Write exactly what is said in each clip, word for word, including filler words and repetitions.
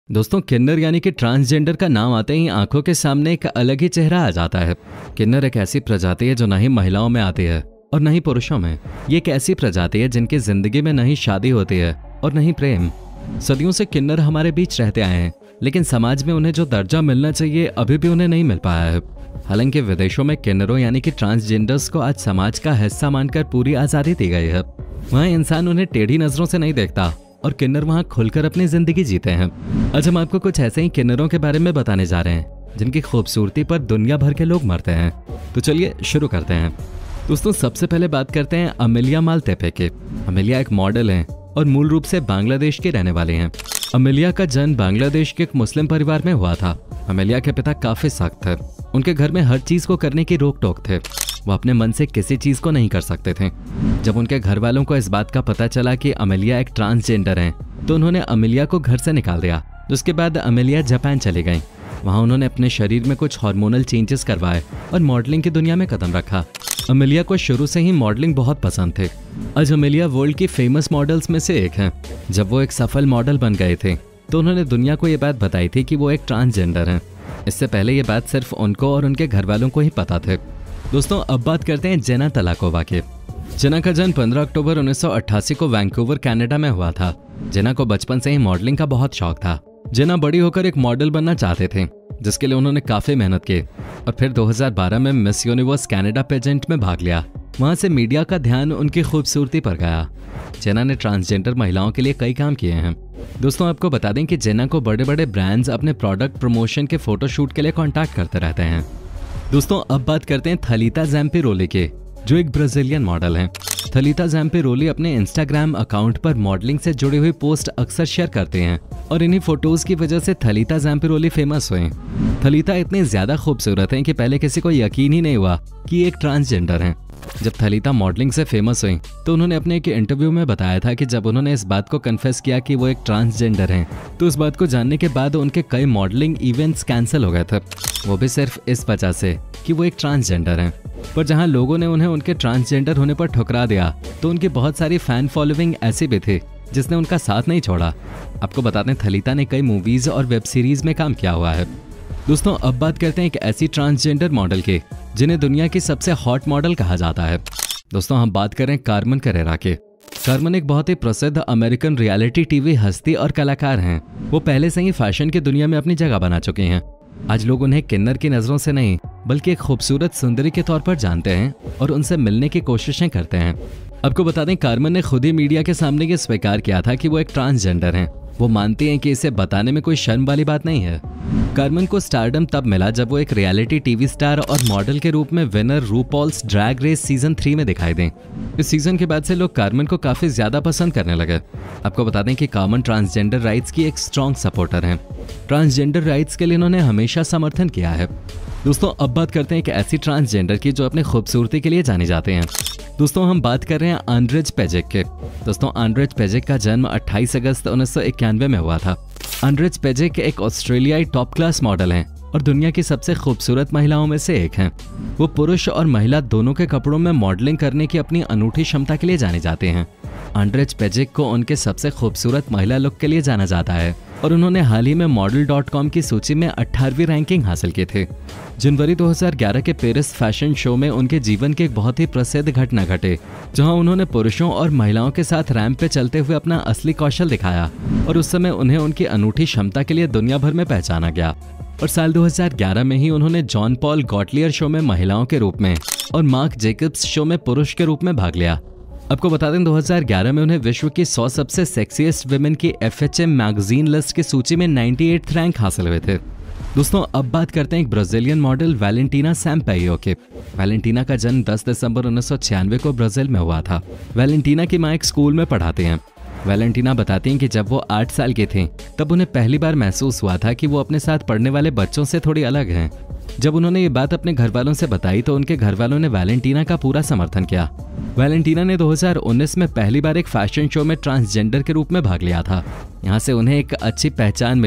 दोस्तों, किन्नर यानी कि ट्रांसजेंडर का नाम आते ही आंखों के सामने एक अलग ही चेहरा आ जाता है। किन्नर एक ऐसी प्रजाति है जो न ही महिलाओं में आती है और न ही पुरुषों में। ये एक ऐसी प्रजाति है जिनकी जिंदगी में न ही शादी होती है और न ही प्रेम। सदियों से किन्नर हमारे बीच रहते आए हैं, लेकिन समाज में उन्हें जो दर्जा मिलना चाहिए अभी भी उन्हें नहीं मिल पाया है। हालांकि विदेशों में किन्नरों यानी कि ट्रांसजेंडर्स को आज समाज का हिस्सा मानकर पूरी आज़ादी दी गई है। वहाँ इंसान उन्हें टेढ़ी नजरों से नहीं देखता और किन्नर वहाँ खुलकर अपनी जिंदगी जीते हैं। आज हम आपको कुछ ऐसे ही किन्नरों के बारे में बताने जा रहे हैं जिनकी खूबसूरती पर दुनिया भर के लोग मरते हैं। तो चलिए शुरू करते हैं। दोस्तों, सबसे पहले बात करते हैं अमेलिया मालतेपे के। अमेलिया एक मॉडल हैं और मूल रूप से बांग्लादेश के रहने वाले हैं। अमेलिया का जन्म बांग्लादेश के एक मुस्लिम परिवार में हुआ था। अमेलिया के पिता काफी सख्त थे। उनके घर में हर चीज को करने की रोक टोक थे। वो अपने मन से किसी चीज को नहीं कर सकते थे। जब उनके घर वालों को इस बात का पता चला कि अमेलिया एक ट्रांसजेंडर हैं, तो उन्होंने अमेलिया को घर से निकाल दिया। उसके बाद अमेलिया जापान चली गईं। वहाँ उन्होंने अपने शरीर में कुछ हार्मोनल चेंजेस करवाए और मॉडलिंग की दुनिया में कदम रखा। अमेलिया को शुरू से ही मॉडलिंग बहुत पसंद थे। आज अमेलिया वर्ल्ड की फेमस मॉडल्स में से एक हैं। जब वो एक सफल मॉडल बन गए थे तो उन्होंने दुनिया को ये बात बताई थी कि वो एक ट्रांसजेंडर हैं। इससे पहले ये बात सिर्फ उनको और उनके घर वालों को ही पता थे। दोस्तों, अब बात करते हैं जेना तलाकोवा के। जेना का जन्म पंद्रह अक्टूबर उन्नीस सौ अट्ठासी को वैंकूवर कनाडा में हुआ था। जेना को बचपन से ही मॉडलिंग का बहुत शौक था। जेना बड़ी होकर एक मॉडल बनना चाहते थे, जिसके लिए उन्होंने काफी मेहनत की और फिर दो हज़ार बारह में मिस यूनिवर्स कनाडा पेजेंट में भाग लिया। वहां से मीडिया का ध्यान उनकी खूबसूरती पर गया। जेना ने ट्रांसजेंडर महिलाओं के लिए कई काम किए हैं। दोस्तों, आपको बता दें कि जेना को बड़े बड़े ब्रांड्स अपने प्रोडक्ट प्रमोशन के फोटोशूट के लिए कॉन्टैक्ट करते रहते हैं। दोस्तों, अब बात करते हैं थलीता ज़ैम्पिरोली के, जो एक ब्राजीलियन मॉडल हैं। थलीता ज़ैम्पिरोली अपने इंस्टाग्राम अकाउंट पर मॉडलिंग से जुड़ी हुई पोस्ट अक्सर शेयर करते हैं और इन्हीं फोटोज की वजह से थलीता ज़ैम्पिरोली फेमस हुए। थलीता इतनी ज्यादा खूबसूरत हैं कि पहले किसी को यकीन ही नहीं हुआ कि एक ट्रांसजेंडर हैं। जब थलीता मॉडलिंग से फेमस हुई तो उन्होंने अपने एक इंटरव्यू में बताया था कि जब उन्होंने इस बात को कन्फेस किया कि वो एक ट्रांसजेंडर हैं, तो इस बात को जानने के बाद उनके कई मॉडलिंग इवेंट्स कैंसिल हो गए थे, वो भी सिर्फ इस वजह से कि वो एक ट्रांसजेंडर हैं। पर जहां लोगों ने उन्हें उनके ट्रांसजेंडर होने पर ठुकरा दिया, तो उनकी बहुत सारी फैन फॉलोइंग ऐसी भी थी जिसने उनका साथ नहीं छोड़ा। आपको बता दें, थलीता ने कई मूवीज और वेब सीरीज में काम किया हुआ है। दोस्तों, अब बात करते हैं एक ऐसी ट्रांसजेंडर मॉडल की जिन्हें दुनिया की सबसे हॉट मॉडल कहा जाता है। दोस्तों, हम बात करें कार्मेन करेरा के। कार्मेन एक बहुत ही प्रसिद्ध अमेरिकन रियलिटी टीवी हस्ती और कलाकार हैं। वो पहले से ही फैशन की दुनिया में अपनी जगह बना चुकी हैं। आज लोग उन्हें किन्नर की नजरों से नहीं बल्कि एक खूबसूरत सुंदरी के तौर पर जानते हैं और उनसे मिलने की कोशिशें करते हैं। आपको बता दें, कार्मेन ने खुद ही मीडिया के सामने ये स्वीकार किया था कि वो एक ट्रांसजेंडर हैं। वो मानती हैं कि इसे बताने में कोई शर्म वाली बात नहीं है। कार्मेन को स्टारडम तब मिला जब वो एक रियलिटी टीवी स्टार और मॉडल के रूप में winner RuPaul's drag race season three में दिखाई दें। इस सीजन के बाद से लोग कार्मेन को काफी ज्यादा पसंद करने लगे। आपको बता दें कि कार्मेन ट्रांसजेंडर राइट्स की एक स्ट्रॉन्ग सपोर्टर हैं। ट्रांसजेंडर राइट्स के लिए इन्होंने हमेशा समर्थन किया है। दोस्तों, अब बात करते हैं एक ऐसी ट्रांसजेंडर की जो अपनी खूबसूरती के लिए जाने जाते हैं। दोस्तों, हम बात कर रहे हैं आंड्रेज पेजेक के। दोस्तों, आंड्रेज पेजेक का जन्म अट्ठाईस अगस्त उन्नीस सौ इक्यानवे में हुआ था। आंड्रेज पेजेक एक ऑस्ट्रेलियाई टॉप क्लास मॉडल हैं और दुनिया की सबसे खूबसूरत महिलाओं में से एक हैं। वो पुरुष और महिला दोनों के कपड़ों में मॉडलिंग करने की अपनी अनूठी क्षमता के लिए जाने जाते हैं। आंड्रेज पेजेक को उनके सबसे खूबसूरत महिला लुक के लिए जाना जाता है और उन्होंने हाल ही में मॉडल डॉट कॉम की सूची में अठारहवीं रैंकिंग हासिल की थी। जनवरी दो हज़ार ग्यारह के पेरिस फैशन शो में उनके जीवन की एक बहुत ही प्रसिद्ध घटना घटे, जहां उन्होंने पुरुषों और महिलाओं के साथ रैंप पे चलते हुए अपना असली कौशल दिखाया और उस समय उन्हें उनकी अनूठी क्षमता के लिए दुनिया भर में पहचाना गया। और साल दो हज़ार ग्यारह में ही उन्होंने जॉन पॉल गॉटलियर शो में महिलाओं के रूप में और मार्क जेकब्स शो में पुरुष के रूप में भाग लिया। आपको बता दें, दो हज़ार ग्यारह में उन्हें विश्व की सौ सबसे सेक्सीएस्ट वुमेन की F H M magazine list की सूची में अट्ठानवे रैंक हासिल हुए थे। दोस्तों, अब बात करते हैं एक ब्राजीलियन मॉडल वैलेंटीना सैम्पेयो के। वैलेंटीना का जन्म दस दिसंबर उन्नीस सौ छियानवे को ब्राजील में हुआ था। वैलेंटीना की माँ एक स्कूल में पढ़ाते हैं। वैलेंटीना बताती हैं कि जब वो आठ साल के थे तब उन्हें पहली बार महसूस हुआ था कि वो अपने साथ पढ़ने वाले बच्चों से थोड़ी अलग हैं। जब उन्होंने ये बात अपने घर वालों से बताई तो उनके घर वालों ने वैलेंटीना का पूरा समर्थन किया। वैलेंटीना ने दो हज़ार उन्नीस में पहली बार एक फैशन शो में ट्रांसजेंडर के रूप में भाग लिया था। यहाँ से उन्हें एक अच्छी पहचान मिले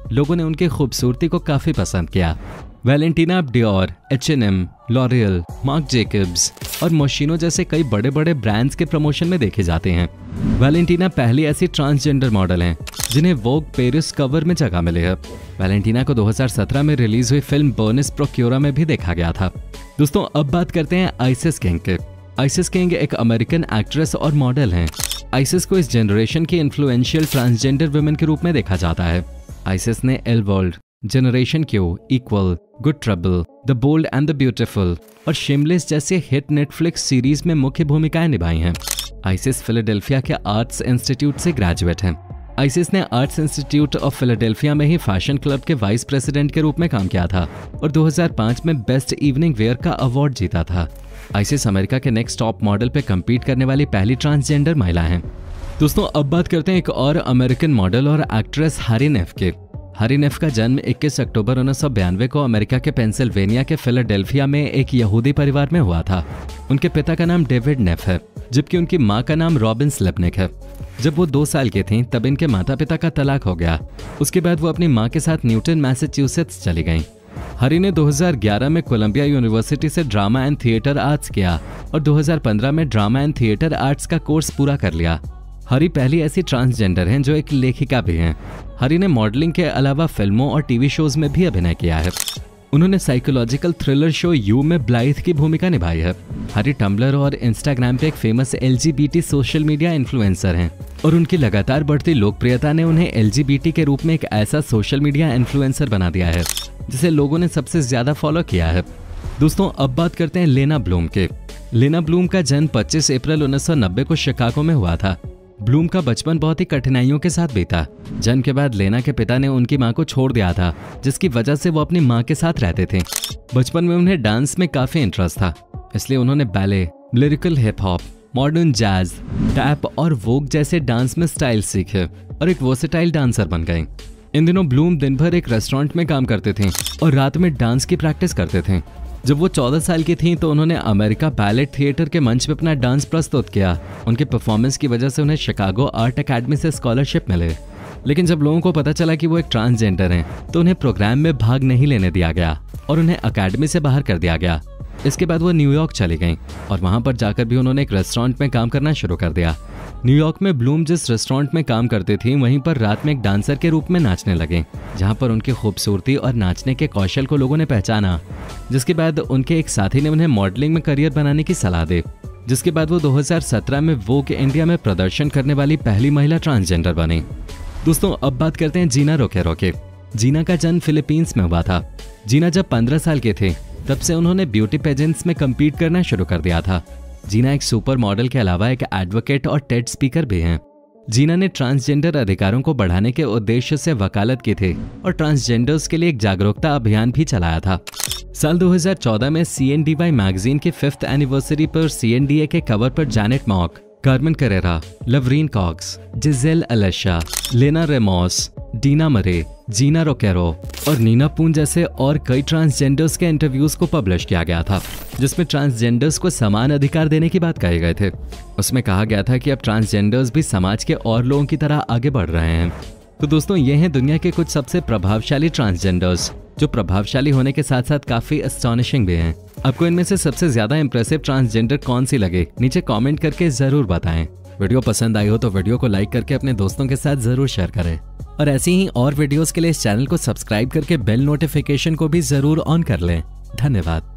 लोगों ने उनकी खूबसूरती को काफी पसंद किया। वैलेंटीना अब Dior, H and M, L'Oreal, Marc Jacobs और मोशिनो जैसे कई बड़े बड़े ब्रांड्स के प्रमोशन में देखे जाते हैं। वैलेंटीना पहली ऐसी ट्रांसजेंडर मॉडल हैं जिन्हें वोग पेरिस कवर में जगह मिली है। वैलेंटीना को दो हज़ार सत्रह में रिलीज हुई फिल्म बर्निस प्रोक्योरा में भी देखा गया था। दोस्तों अब बात करते हैं आइसिस किंग के। आइसिस किंग एक अमेरिकन एक्ट्रेस और मॉडल हैं। आइसिस को इस जनरेशन की इन्फ्लुएंशियल ट्रांसजेंडर वुमेन के रूप में देखा जाता है। आइसिस ने L world, generation Q, equal, good trouble, the bold and the beautiful और शिमलेस जैसे हिट नेटफ्लिक्स सीरीज में मुख्य भूमिकाएं निभाई हैं। आइसिस फिलाडेल्फिया के आर्ट्स इंस्टीट्यूट से ग्रेजुएट हैं। आइसिस ने आर्ट्स इंस्टीट्यूट ऑफ फिलाडेल्फिया में ही फैशन क्लब के वाइस प्रेसिडेंट के रूप में काम किया था और दो हज़ार पाँच में बेस्ट इवनिंग वेयर का अवार्ड जीता था। आइसिस अमेरिका के नेक्स्ट टॉप मॉडल पे कम्पीट करने वाली पहली ट्रांसजेंडर महिला हैं। दोस्तों अब बात करते हैं एक और अमेरिकन मॉडल और एक्ट्रेस हैरी नेफ के। हैरी नेफ का जन्म इक्कीस अक्टूबर उन्नीस सौ बयानवे को अमेरिका के पेंसिल्वेनिया के फिलाडेल्फिया में एक यहूदी परिवार में हुआ था। उनके पिता का नाम डेविड नेफ है, जबकि उनकी मां का नाम रॉबिन स्लेपनिक है। जब वो दो साल की थीं, तब इनके माता पिता का तलाक हो गया। उसके बाद वो अपनी मां के साथ न्यूटन मैसेच्यूसेट्स चली गईं। हैरी ने दो हज़ार ग्यारह में कोलंबिया यूनिवर्सिटी से ड्रामा एंड थिएटर आर्ट्स किया और दो हज़ार पंद्रह में ड्रामा एंड थिएटर आर्ट्स का कोर्स पूरा कर लिया। हैरी पहली ऐसी ट्रांसजेंडर हैं जो एक लेखिका भी हैं। हैरी ने मॉडलिंग के अलावा फिल्मों और टीवी शोज में भी अभिनय किया है। उन्होंने साइकोलॉजिकल थ्रिलर शो यू में ब्लाइथ की भूमिका निभाई है। हैरी टम्बलर और इंस्टाग्राम पे एक famous LGBT social media influencer हैं और उनकी लगातार बढ़ती लोकप्रियता ने उन्हें एलजीबीटी के रूप में एक ऐसा सोशल मीडिया इन्फ्लुएंसर बना दिया है जिसे लोगों ने सबसे ज्यादा फॉलो किया है। दोस्तों अब बात करते हैं लेना ब्लूम के। लेना ब्लूम का जन्म पच्चीस अप्रैल उन्नीस सौ नब्बे को शिकागो में हुआ था। ब्लूम का बचपन बहुत ही कठिनाइयों के साथ बीता। जन्म के बाद लेना के पिता ने उनकी मां को छोड़ दिया था, जिसकी वजह से वो अपनी मां के साथ रहते थे। बचपन में उन्हें डांस में काफी इंटरेस्ट था, इसलिए उन्होंने ballet, lyrical hip hop, modern jazz, tap और वोग जैसे डांस में स्टाइल सीखे और एक वर्सेटाइल डांसर बन गए। इन दिनों ब्लूम दिन भर एक रेस्टोरेंट में काम करते थे और रात में डांस की प्रैक्टिस करते थे। जब वो चौदह साल की थीं तो उन्होंने अमेरिका बैलेट थिएटर के मंच पे अपना डांस प्रस्तुत किया। उनके परफॉर्मेंस की वजह से उन्हें शिकागो आर्ट अकेडमी से स्कॉलरशिप मिले। लेकिन जब लोगों को पता चला कि वो एक ट्रांसजेंडर हैं, तो उन्हें प्रोग्राम में भाग नहीं लेने दिया गया और उन्हें अकेडमी से बाहर कर दिया गया। इसके बाद वो न्यूयॉर्क चली गईं और वहां पर जाकर भी उन्होंने एक रेस्टोरेंट में काम करना शुरू कर दिया। न्यूयॉर्क में ब्लूम जिस रेस्टोरेंट में काम करती थी, वहीं पर रात में एक डांसर के रूप में नाचने लगे, जहां पर उनकी खूबसूरती और नाचने के कौशल को लोगों ने पहचाना। जिसके बाद उनके एक साथी ने उन्हें मॉडलिंग में करियर बनाने की सलाह दी, जिसके बाद वो दो हज़ार सत्रह में वोग इंडिया में प्रदर्शन करने वाली पहली महिला ट्रांसजेंडर बनी। दोस्तों अब बात करते हैं जीना रोकेरो के। जीना का जन्म फिलीपींस में हुआ था। जीना जब पंद्रह साल के थे, तब से उन्होंने ब्यूटी पेजेंट्स में कम्पीट करना शुरू कर दिया था। जीना एक सुपर मॉडल के अलावा एक एडवोकेट और टेड स्पीकर भी हैं। जीना ने ट्रांसजेंडर अधिकारों को बढ़ाने के उद्देश्य से वकालत की थी और ट्रांसजेंडर्स के लिए एक जागरूकता अभियान भी चलाया था। साल दो हज़ार चौदह में C N D Y magazine की फिफ्थ एनिवर्सरी पर सी एन डी ए के कवर पर Janet Mock, Carmen Carrera, Laverne Cox, Gisele Alicea, Leyna Ramous, Dina मरे, जीना रोकेरो और नीना पून जैसे और कई ट्रांसजेंडर्स के इंटरव्यूज को पब्लिश किया गया था, जिसमें ट्रांसजेंडर्स को समान अधिकार देने की बात कहे गए थे। उसमें कहा गया था कि अब ट्रांसजेंडर्स भी समाज के और लोगों की तरह आगे बढ़ रहे हैं। तो दोस्तों ये हैं दुनिया के कुछ सबसे प्रभावशाली ट्रांसजेंडर्स, जो प्रभावशाली होने के साथ साथ काफी एस्टॉनिशिंग भी हैं। आपको इनमें से सबसे ज्यादा इंप्रेसिव ट्रांसजेंडर कौन सी लगे, नीचे कमेंट करके जरूर बताएं। वीडियो पसंद आई हो तो वीडियो को लाइक करके अपने दोस्तों के साथ जरूर शेयर करें और ऐसी ही और वीडियोस के लिए इस चैनल को सब्सक्राइब करके बेल नोटिफिकेशन को भी जरूर ऑन कर लें। धन्यवाद।